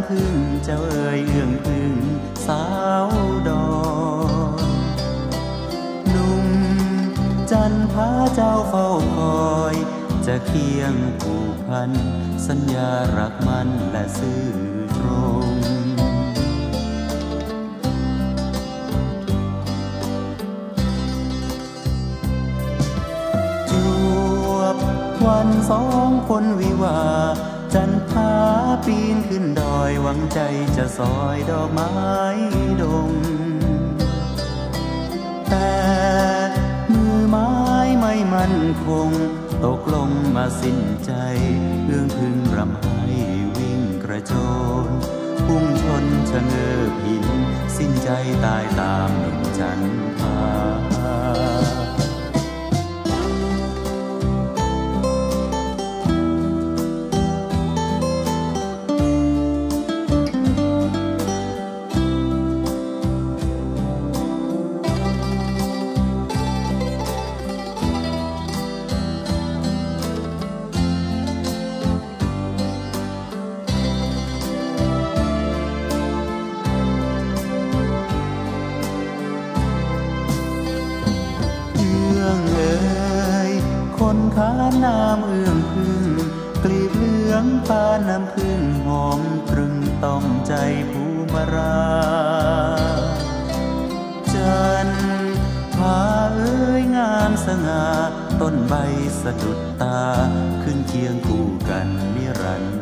พึ่งเจ้าเอ่ยเอื้องพึ่งสาวดอนหนุ่มจันพาเจ้าเฝ้าคอยจะเคียงผูกพันสัญญารักมันและซื่อตรงจวบวันสองคนวิวาจันทาปีนขึ้นดอยหวังใจจะซอยดอกไม้ดงแต่มือไม้ไม่มั่นคงตกลงมาสิ้นใจเอื้องพึ่งรำไห้วิ่งกระโจนพุ่งชนชะเง้อหินสิ้นใจตายตามหนุ่มจันทาคนค้าน้ำเอื้องพึ่งกลีบเหลืองปาน้ำพึ่งหอมตรึงต้องใจผู้มาราจันพาเอ้ยงามสง่าต้นใบสะดุดตาขึ้นเคียงคู่กันนิรันดร์